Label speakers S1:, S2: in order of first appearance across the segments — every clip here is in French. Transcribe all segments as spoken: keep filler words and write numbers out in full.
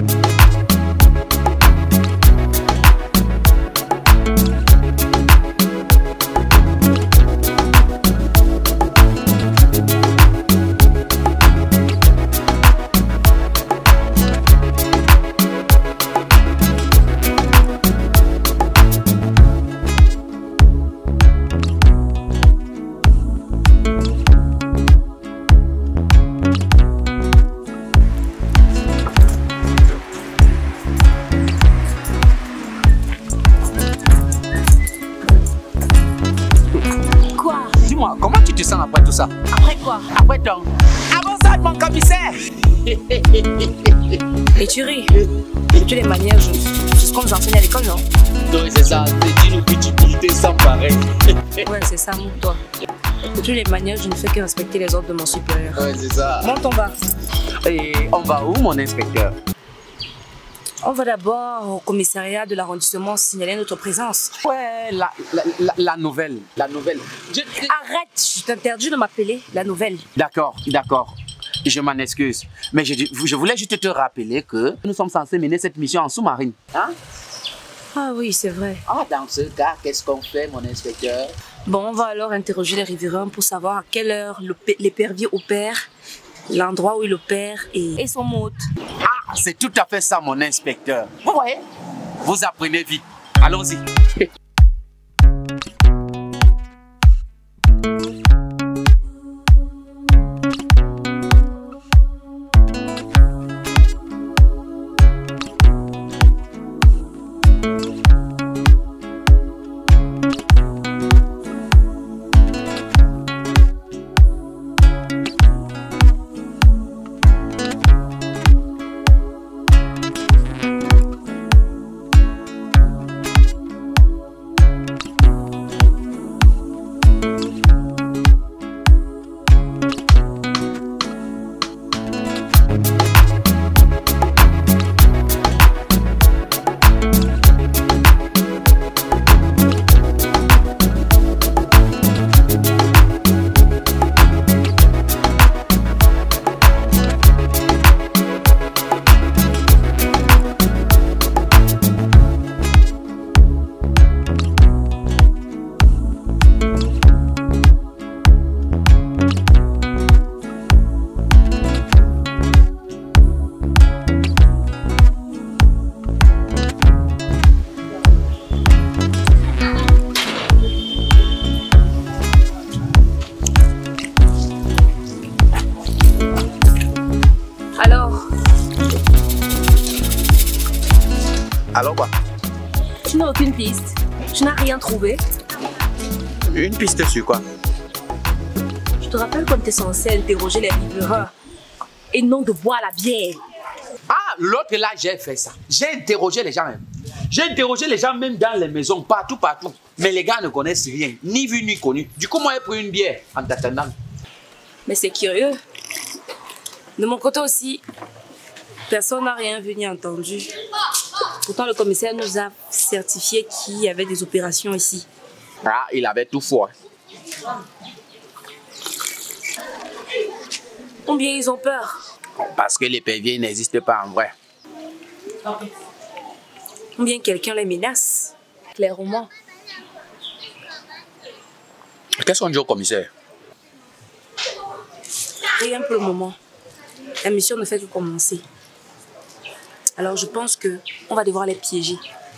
S1: Comment tu te sens après tout ça?
S2: Après quoi?
S1: Après ton... Avant ça, mon commissaire.
S2: Et tu ris. De toutes les manières, je... c'est ce qu'on nous enseigne à l'école, non?
S1: Non, c'est ça. C'est une utilité sans pareil.
S2: Ouais, c'est ça, mon toi. De toutes les manières, je ne fais que respecter les ordres de mon supérieur.
S1: Ouais, c'est ça.
S2: Monte, on va.
S1: Et on va où, mon inspecteur?
S2: On va d'abord au commissariat de l'arrondissement signaler notre présence.
S1: Ouais, la, la, la, la nouvelle. La nouvelle. Je...
S2: Arrête, je t'interdis de m'appeler la nouvelle.
S1: D'accord, d'accord. Je m'en excuse. Mais je, je voulais juste te rappeler que nous sommes censés mener cette mission en sous-marine. Hein?
S2: Ah oui, c'est vrai.
S1: Ah, dans ce cas, qu'est-ce qu'on fait, mon inspecteur?
S2: Bon, on va alors interroger les riverains pour savoir à quelle heure l'épervier opère, l'endroit où il opère et, et son mode.
S1: Ah, c'est tout à fait ça, mon inspecteur. Vous voyez? Vous apprenez vite. Allons-y. Alors quoi?
S2: Tu n'as aucune piste? Tu n'as rien trouvé?
S1: Une piste sur quoi?
S2: Je te rappelle qu'on était censé interroger les riverains et non de boire la bière.
S1: Ah, l'autre là, j'ai fait ça. J'ai interrogé les gens même. J'ai interrogé les gens même dans les maisons, partout, partout. Mais les gars ne connaissent rien, ni vu ni connu. Du coup, moi, j'ai pris une bière en t'attendant.
S2: Mais c'est curieux. De mon côté aussi, personne n'a rien vu ni entendu. Pourtant, le commissaire nous a certifié qu'il y avait des opérations ici.
S1: Ah, il avait tout fort.
S2: Combien ils ont peur?
S1: Parce que l'épervier n'existe pas en vrai.
S2: Combien quelqu'un les menace? Clairement.
S1: Qu'est-ce qu'on dit au commissaire?
S2: Rien pour le moment. La mission ne fait que commencer. Alors je pense qu'on va devoir les piéger.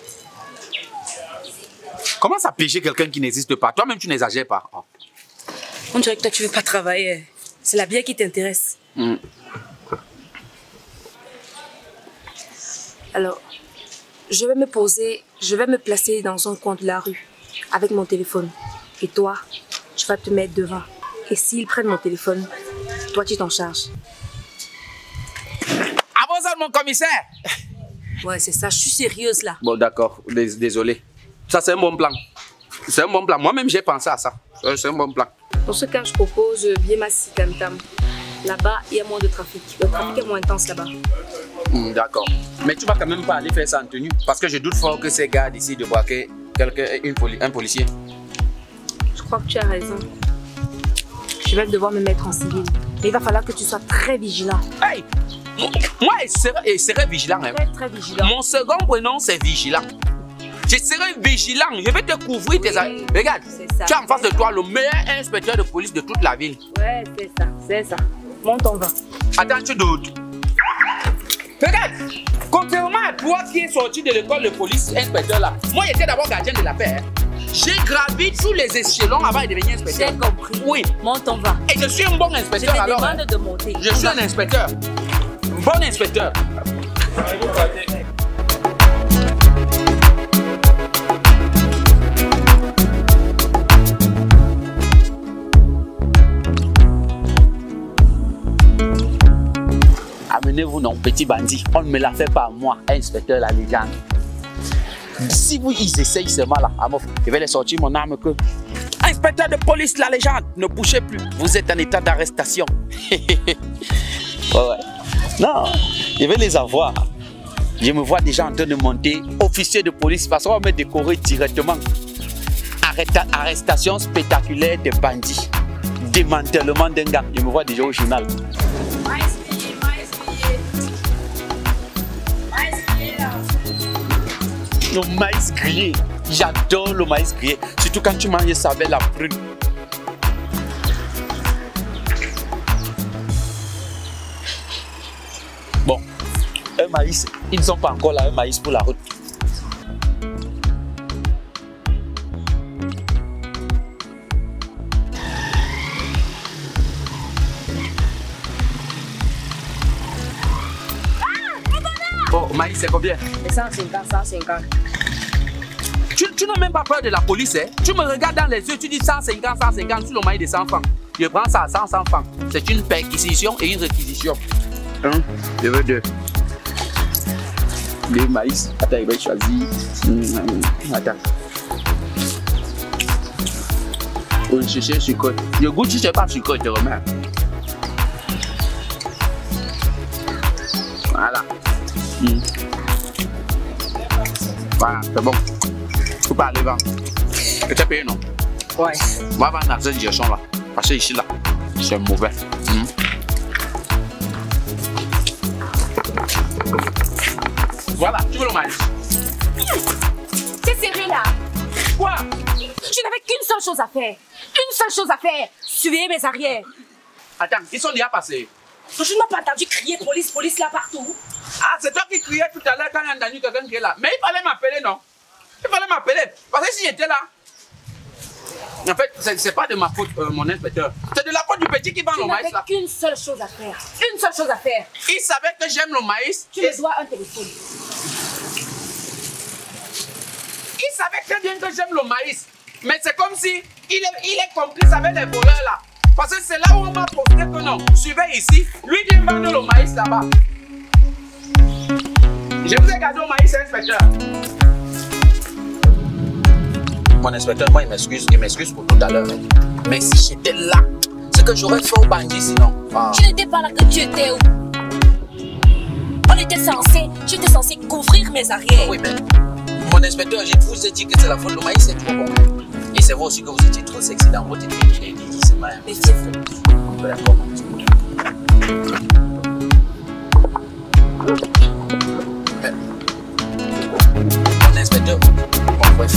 S1: Comment ça piéger quelqu'un qui n'existe pas? Toi-même, tu n'exagères pas. Oh.
S2: On dirait que toi, tu ne veux pas travailler. C'est la bière qui t'intéresse.
S1: Mm.
S2: Alors, je vais me poser, je vais me placer dans un coin de la rue avec mon téléphone. Et toi, tu vas te mettre devant. Et s'ils prennent mon téléphone, toi, tu t'en charges.
S1: Avant ça, mon commissaire!
S2: Ouais, c'est ça. Je suis sérieuse, là.
S1: Bon, d'accord. Désolé. Ça, c'est un bon plan. C'est un bon plan. Moi-même, j'ai pensé à ça. C'est un bon plan.
S2: Dans ce cas, je propose Biemasi Tam Tam. Là-bas, il y a moins de trafic. Le trafic est moins intense là-bas.
S1: Mm, d'accord. Mais tu vas quand même pas aller faire ça en tenue. Parce que je doute fort que ces gars d'ici de braquer quelqu'un, une poli un policier.
S2: Je crois que tu as raison. Je vais devoir me mettre en civil. Mais il va falloir que tu sois très vigilant.
S1: Hey! Moi, je serai, je serai vigilant. Hein.
S2: Très, très vigilant.
S1: Mon second prénom, c'est vigilant. Je serai vigilant. Je vais te couvrir tes affaires. Regarde,
S2: ça,
S1: tu as en face de toi le meilleur inspecteur de police de toute la ville.
S2: Ouais, c'est ça, c'est ça. Monte, on va.
S1: Attends, tu doutes. Regarde, contrairement à toi qui es sorti de l'école de police inspecteur là, moi j'étais d'abord gardien de la paix. Hein. J'ai gravi tous les échelons avant de devenir inspecteur.
S2: J'ai compris.
S1: Oui.
S2: Monte, on va.
S1: Et je suis un bon inspecteur
S2: je te
S1: alors.
S2: demande
S1: Hein.
S2: de monter.
S1: Je on suis va. un inspecteur. Bon inspecteur. Amenez-vous non, petit bandit. On ne me la fait pas moi, inspecteur la légende. Si vous ils essayent seulement là, je vais les sortir mon arme que. Inspecteur de police la légende, ne bougez plus. Vous êtes en état d'arrestation. ouais, ouais. Non, je vais les avoir. Je me vois déjà en train de monter officier de police parce qu'on va me décorer directement. Arrêta arrestation spectaculaire des bandits. Démantèlement d'un gars. Je me vois déjà au journal. Le maïs grillé, j'adore le maïs grillé, surtout quand tu manges ça avec la prune. Bon, un maïs, ils ne sont pas encore là, un maïs pour la route. Oh, maïs, c'est combien?
S2: cent cinquante, cent cinquante.
S1: Tu, tu n'as même pas peur de la police, hein? Tu me regardes dans les yeux, tu dis cent cinquante, cent cinquante sur le maïs de cent francs. Je prends ça à cent, cent francs. C'est une perquisition et une réquisition. Un, je veux deux. Le maïs. Attends, il va choisir. Mmh, attends. Oh, je cherche sur code. Je goûte, je ne sais pas sur code, je remets. Voilà. Mmh. Voilà, c'est bon. Tu peux aller vendre. Et tu as payé, non?
S2: Ouais.
S1: On va vendre dans cette direction là. Parce que ici là, c'est mauvais. Mmh. Voilà, tu veux le maïs?
S2: C'est sérieux là?
S1: Quoi?
S2: Je n'avais qu'une seule chose à faire. Une seule chose à faire. Suivez mes arrières.
S1: Attends, ils sont déjà passés.
S2: Je n'ai pas entendu crier police, police là partout.
S1: Ah, c'est toi qui criais tout à l'heure quand il y a entendu quelqu'un qui est là. Mais il fallait m'appeler, non? Il fallait m'appeler. Parce que si j'étais là, en fait, c'est pas de ma faute, euh, mon inspecteur. C'est de la faute du petit qui vend le maïs là.
S2: Tu n'avais qu'une seule chose à faire. Une seule chose à faire.
S1: Il savait que j'aime le maïs.
S2: Tu me dois un téléphone.
S1: Il savait très bien que j'aime le maïs. Mais c'est comme si il est, il est complice avec les voleurs là. Parce que c'est là où on m'a posté que non. Suivez ici. Lui dit vendre le maïs là-bas. Je vous ai gardé au maïs, inspecteur. Mon inspecteur, moi, il m'excuse. Il m'excuse pour tout à l'heure. Mais si j'étais là, c'est que j'aurais fait au bandit sinon. Ah.
S2: Tu n'étais pas là que tu étais où? On était censé, tu étais censé couvrir mes arrières.
S1: Oui, mais mon inspecteur, je vous ai dit que c'est la faute. Le maïs, c'est trop bon. Et c'est vrai aussi que vous étiez trop sexy dans votre vie. C'est mal.
S2: Mais c'est vrai.
S1: D'accord. Mon inspecteur, bon bref.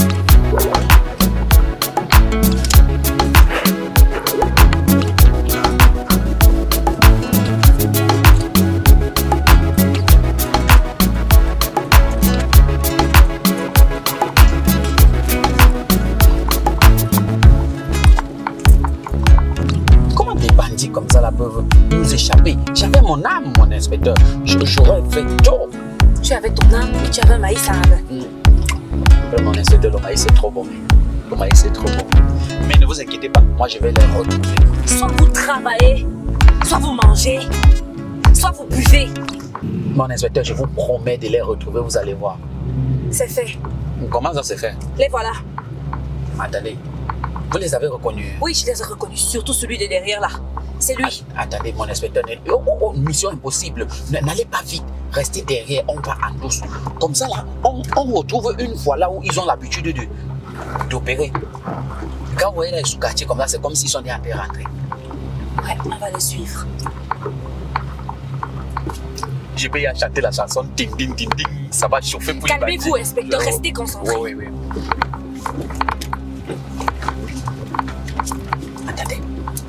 S1: Comment des bandits comme ça là peuvent nous échapper? J'avais mon âme, mon inspecteur. J'aurais fait tout.
S2: Tu avais ton âme et tu avais un maïs arabe.
S1: Mmh. Mon inspecteur, le maïs c'est trop bon. Le maïs c'est trop bon. Mais ne vous inquiétez pas, moi je vais les retrouver.
S2: Soit vous travaillez, soit vous mangez, soit vous buvez.
S1: Mon inspecteur, je vous promets de les retrouver, vous allez voir.
S2: C'est fait.
S1: Comment ça s'est fait?
S2: Les voilà.
S1: Attendez, vous les avez reconnus?
S2: Oui, je les ai reconnus, surtout celui de derrière là. C'est lui.
S1: Attendez, mon inspecteur, oh, oh, oh, mission impossible. N'allez pas vite, restez derrière, on va en douce. Comme ça là, on, on retrouve une fois là où ils ont l'habitude de d'opérer. Quand vous voyez les sous-quartiers comme ça, c'est comme s'ils sont déjà rentrés.
S2: Ouais, on va les suivre.
S1: Je vais y chanter la chanson ding ding ding ding. Ça va chauffer pour les bandits.
S2: Calmez-vous, inspecteur, restez concentré.
S1: Oui, oui, oui. Attendez.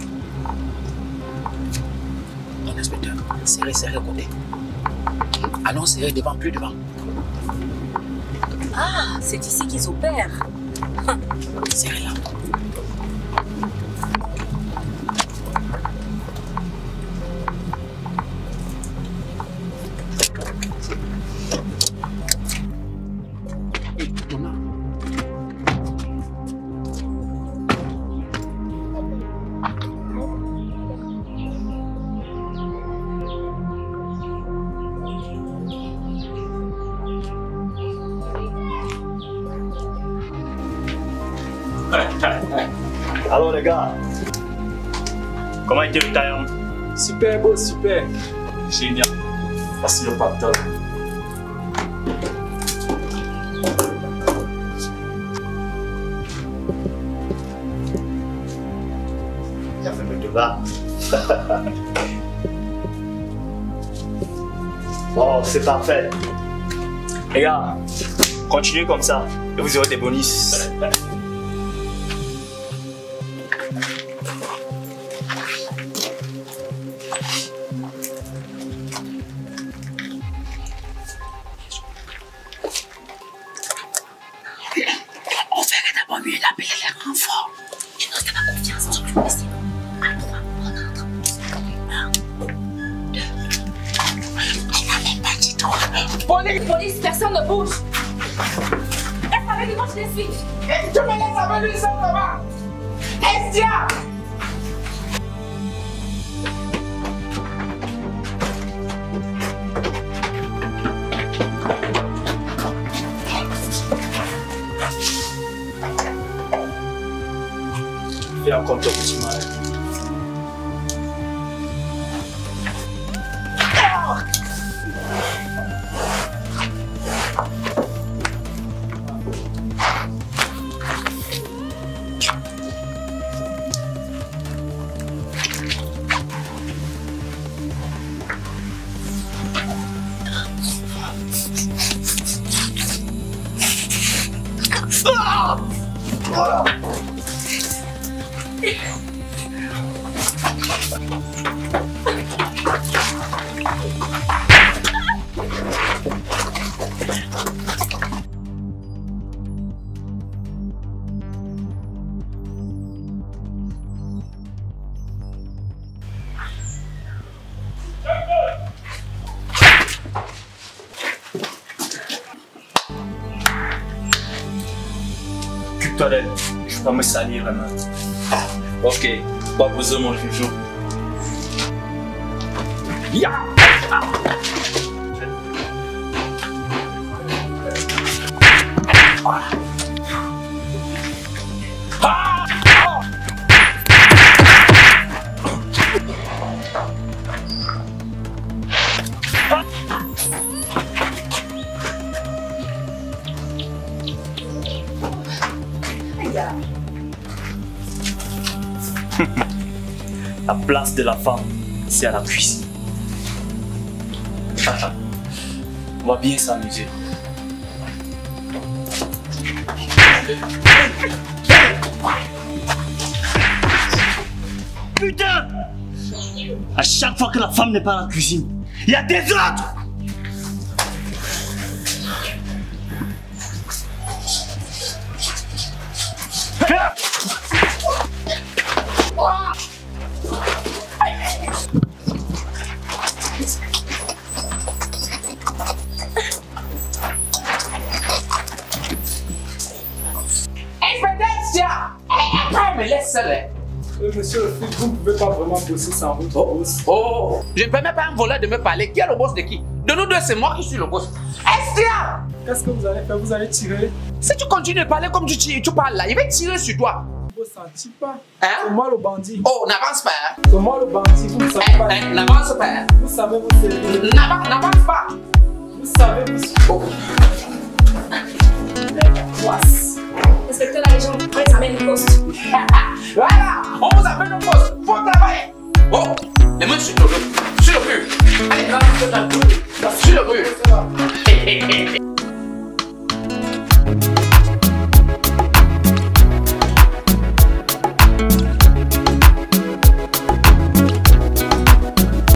S1: Non, inspecteur, serrez, serrez, côté. Ah non, serrez devant, plus devant.
S2: Ah, c'est ici qu'ils opèrent.
S1: Serrez là.
S3: Alors les gars, comment était le taillon?
S4: Super beau, super.
S3: Génial. Voici le pactole. Ça fait me devoir. Bon, c'est parfait. Les gars, continuez comme ça et vous aurez des bonus.
S1: On ferait d'abord mieux d'appeler les renforts. Je n'ai pas confiance en lui, mais c'est bon. À trois, on entre. Un, deux. Elle n'a même pas dit trois.
S2: Police, police, personne ne bouge. Reste avec moi, je les suis.
S4: Et tu me laisses avec lui sans là-bas. Estia!
S3: Fais un compte petit mal.
S4: Voilà.
S3: Occupe-toi d'elle, je ne vais pas me salir la main.
S1: Ah, ok, pas besoin mon chouchou. Ya! Ah. Voilà. Ah. Ah.
S3: La place de la femme, c'est à la cuisine. On va bien s'amuser. Putain! À chaque fois que la femme n'est pas à la cuisine, il y a des autres!
S1: Me laisse seul.
S4: Euh, monsieur le flic, vous ne pouvez pas vraiment bosser sans votre
S1: Oh.
S4: boss.
S1: Oh, je ne permets pas à un voleur de me parler. Qui est le boss de qui? De nous deux, c'est moi qui suis le boss. Estia!
S4: Qu'est-ce que vous allez faire? Vous allez tirer?
S1: Si tu continues de parler comme tu, tu, tu parles là, il va tirer sur toi.
S4: Vous ne sentez pas?
S1: Hein?
S4: C'est moi le bandit.
S1: Oh, n'avance pas. Hein?
S4: C'est moi le bandit. Vous ne savez
S1: Hein,
S4: pas.
S1: hein, n'avance pas. Hein?
S4: Vous savez vous servir.
S1: N'avance, n'avance pas.
S4: Vous savez vous.
S1: Oh.
S2: Inspecteur la légende, on les amène au poste.
S1: Voilà, on vous appelle au poste. Faut travailler. Oh, les mains sur le dos. Sur le mur. Allez, là, sur le mur. Sur le mur.